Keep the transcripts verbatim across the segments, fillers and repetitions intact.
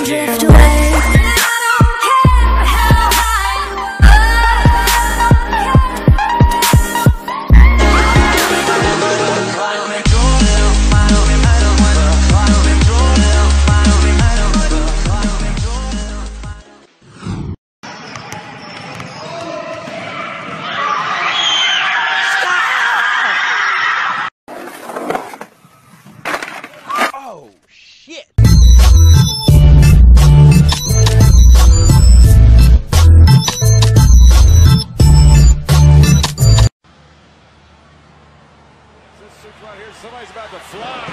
and drift away. Right here, somebody's about to fly.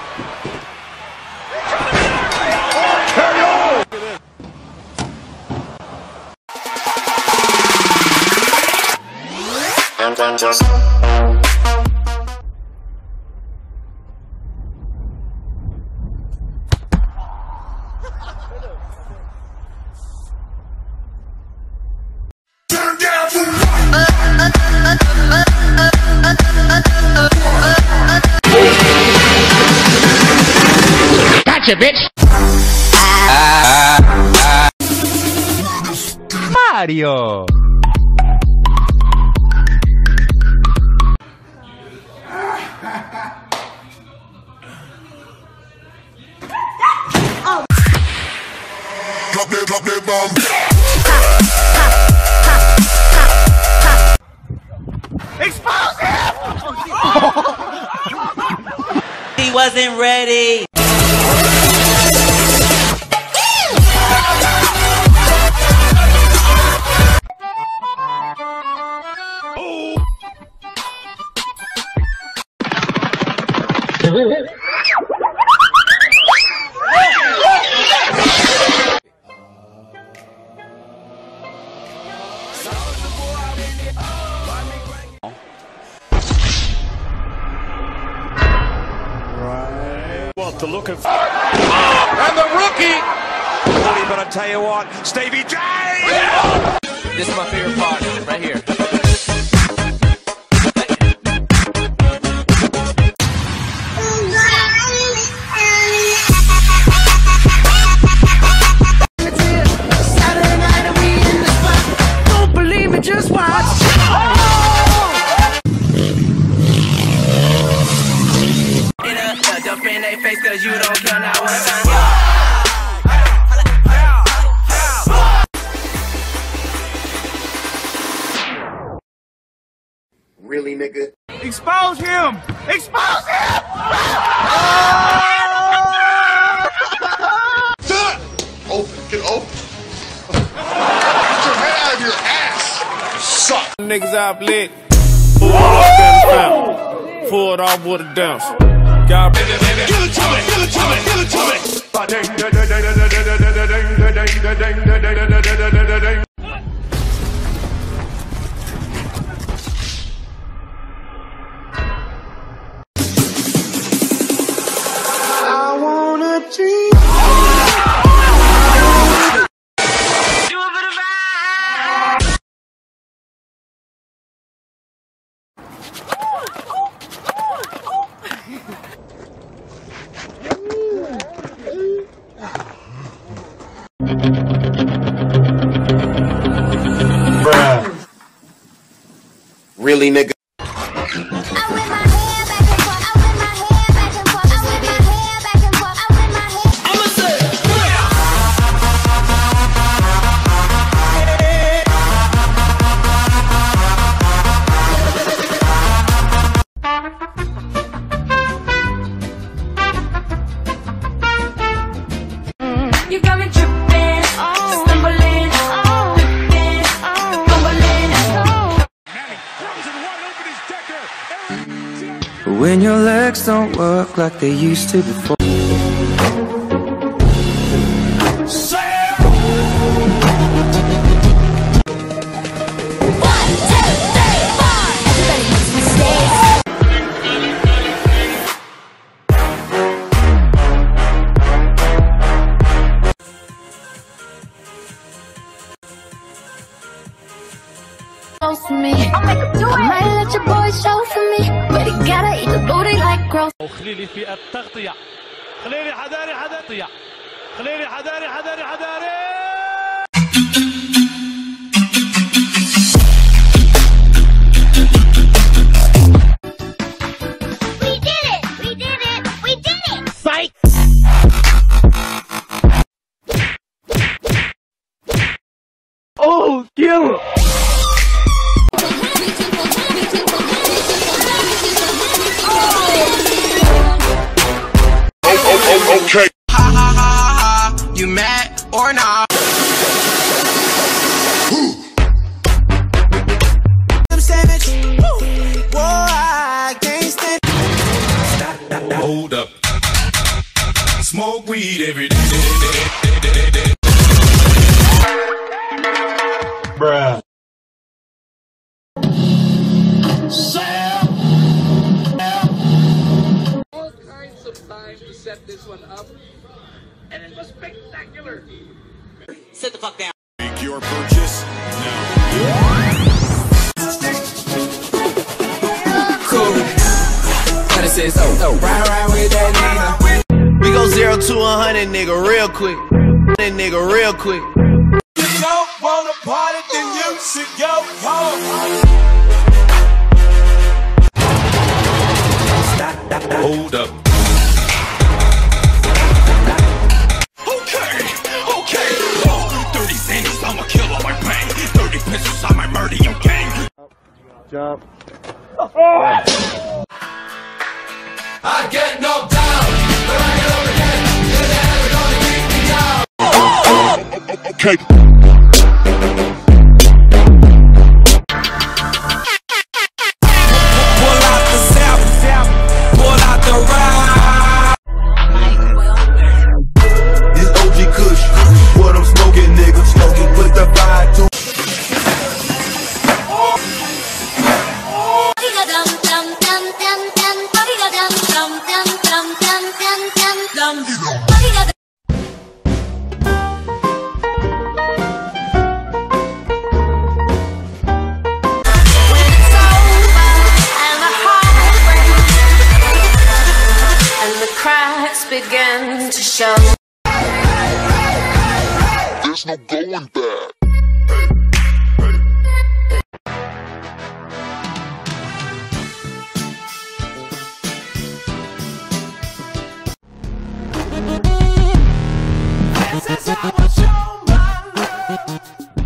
And then just turn down for Gotcha, bitch! Mario! drop that, drop that bomb. Expose him! He wasn't ready. Want to look at and the rookie. But I tell you what, Stevie J. This is my favorite part, right here. Just watch. Get up, uh, jump in their face cause you don't care now one time. Really, nigga? Expose him! Expose him! Son! Open, get open. Get your head out of your ass. Suck. Niggas out lit. Pulled up in the fountain. Pulled off with a dance. Got give it to me, give it to me, give it to me. I wanna dream. Bruh. Really, nigga? You got me tripping, oh, stumbling, oh, tripping, oh, fumbling, oh. When your legs don't work like they used to before. One, two, three, four. Everybody makes mistakes. Close to me. I'll make him do it. I might let your boy show for me, but he gotta eat the booty like gross. خليلي في التغطية. خليلي حذاري حذاري. خليني حذاري حذاري حذاري. We did it! We did it! We did it! Psych! Oh, kill! Okay. Ha ha ha ha, you mad or not? I'm savage. Whoa, I can't stand. Hold up. Smoke weed every day. Bruh. All kinds of time to set this one up, and it was spectacular. Sit the fuck down. Make your purchase now. Cool. Kinda says, oh, oh, ride, ride with that nigga. We go zero to a hundred, nigga, real quick. That nigga, real quick. You don't wanna party, then you should go home. Hold up. Okay, okay. Oh, thirty cents, I'ma kill all my pain. thirty pistols, I might murder your gang. Jump. I get knocked down, but I get up again. You're never gonna keep me down. Okay. Pull out the south, pull out the ride. This O G Kush, what I'm smoking, nigga. Smoking with the vibe too. Began to show. There's no going back. This is how I show my love.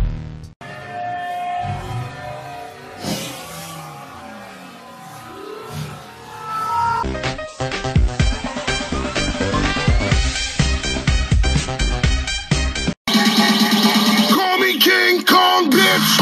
Call me King Kong, bitch.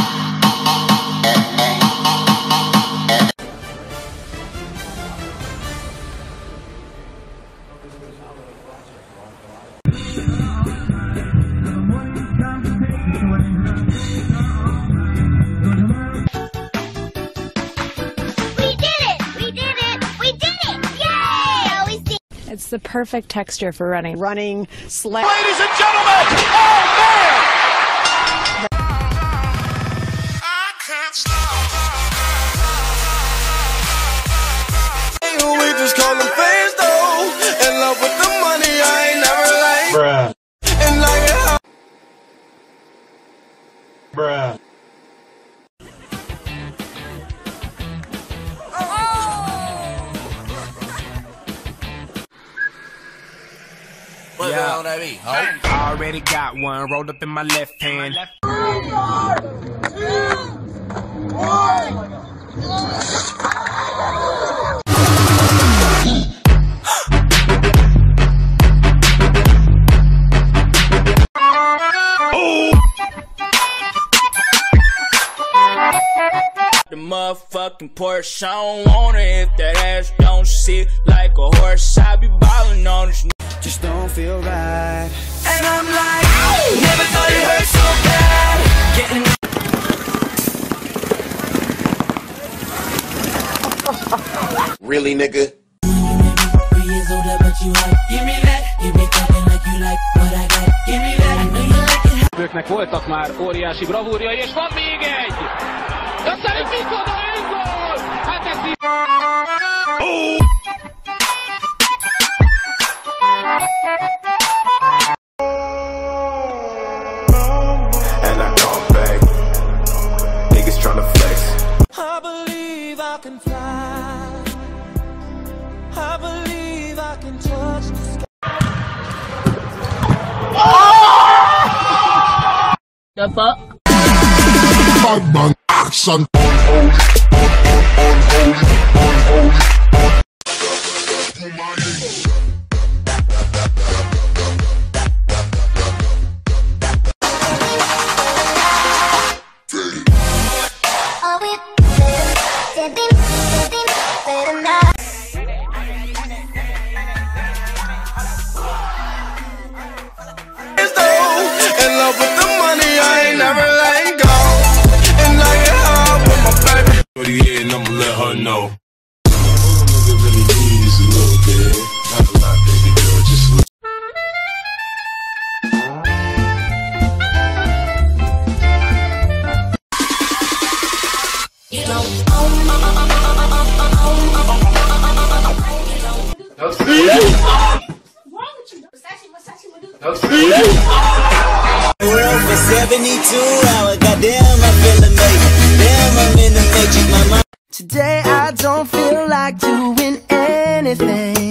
We did it! We did it! We did it! Yay! We see. It's the perfect texture for running. Running, slam. Ladies and gentlemen, oh man! I can't stop. We just call them fans though. In love with the money, I ain't never like. Bruh. And like it how. Bruh. What the hell that be? I already got one rolled up in my left hand. The motherfucking Porsche, I don't want it if that ass don't sit like a horse. I be ballin' on this. Just don't feel right. And I'm like, never thought it hurt so bad. Getting Really, nigga? three years older, but you like, give me that. You be talking like you like what I got. Give me that. I know you like it. Őknek voltak már óriási bravúrjai, és van még egy! De szerint micsoda egy gól! Hát ez így... The fuck? Bang action. Yeah, and I'ma let her know. World for seventy-two hours, goddamn, I feel amazing. Damn, I'm in the matrix, my mind. Today I don't feel like doing anything.